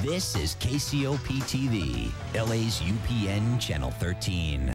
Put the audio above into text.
This is KCOP TV, LA's UPN Channel 13.